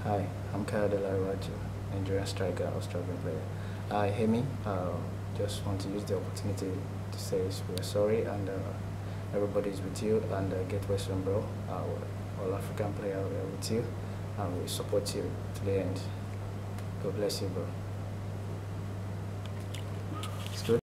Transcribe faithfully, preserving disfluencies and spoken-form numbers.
Hi, I'm Kyle Delaraju, Nigerian striker, Australian player. Hi, Hemi. Uh, just want to use the opportunity to say we are sorry and uh, everybody is with you and uh, get Western bro, our all African player, we are with you and we support you to the end. God bless you, bro. It's good.